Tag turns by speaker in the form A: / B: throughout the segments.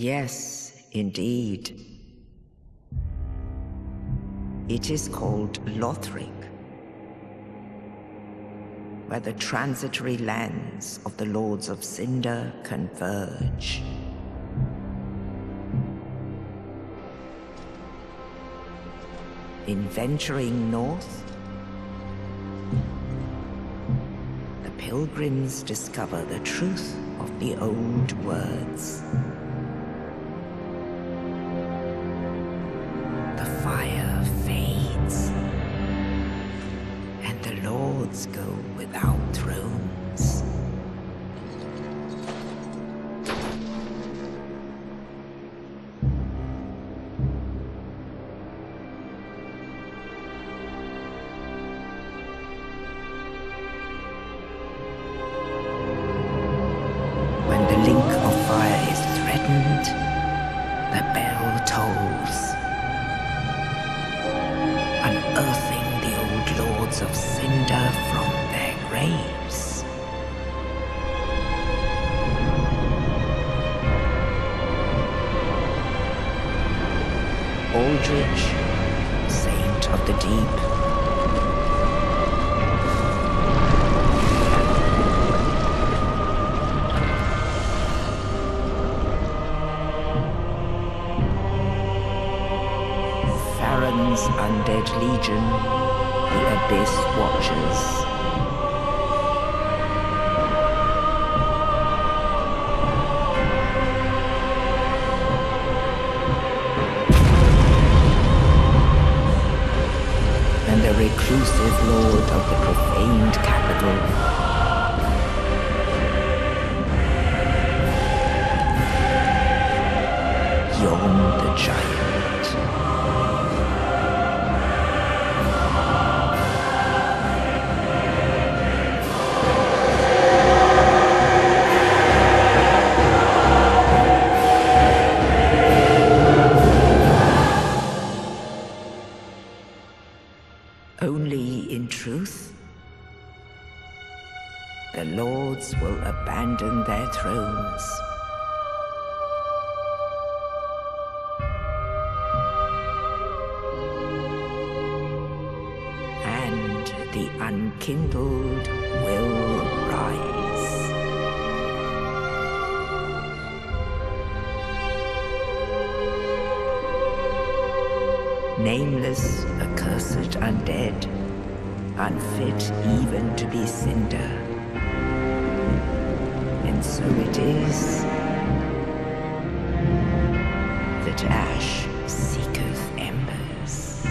A: Yes, indeed. It is called Lothric, where the transitory lands of the Lords of Cinder converge. In venturing north, the pilgrims discover the truth of the old words. The fire fades, and the lords go without thrones. When the link of fire is threatened, the bell tolls, unearthing the old lords of Cinder from their graves. Aldrich, saint of the deep, Farron's undead legion, the Abyss Watchers. And the reclusive lord of the profaned capital, Yon the Giant. Only in truth, the lords will abandon their thrones. And the unkindled will rise. Nameless, accursed undead, unfit even to be Cinder. And so it is that ash seeketh embers.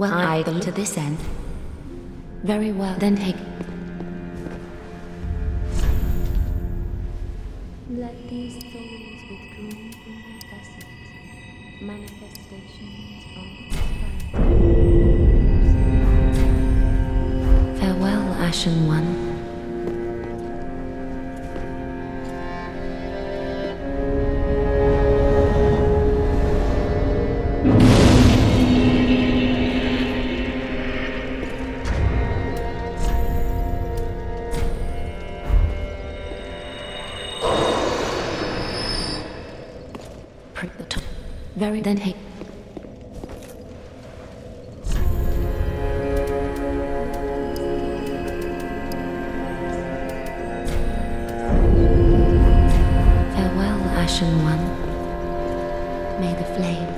B: Well, I go to this end. Very well, then take... Let these souls withdrawn from their vessels, manifestations of prosperity. Farewell, Ashen One. Prick the top. Very then hey. Farewell, Ashen One. May the flame